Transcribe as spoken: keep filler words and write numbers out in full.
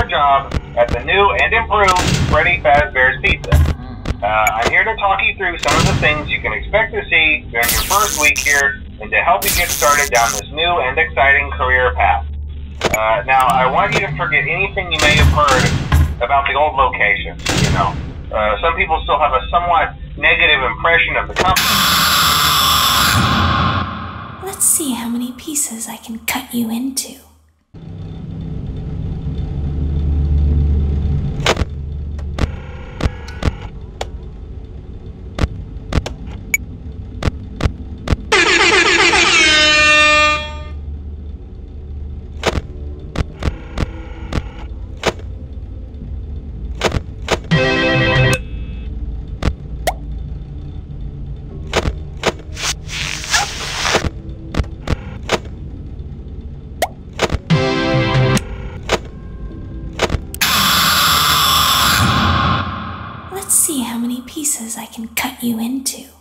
your job at the new and improved Freddy Fazbear's Pizza. Uh, I'm here to talk you through some of the things you can expect to see during your first week here and to help you get started down this new and exciting career path. Uh, now, I want you to forget anything you may have heard about the old location, you know. Uh, some people still have a somewhat negative impression of the company. Let's see how many pieces I can cut you into. Let's see how many pieces I can cut you into.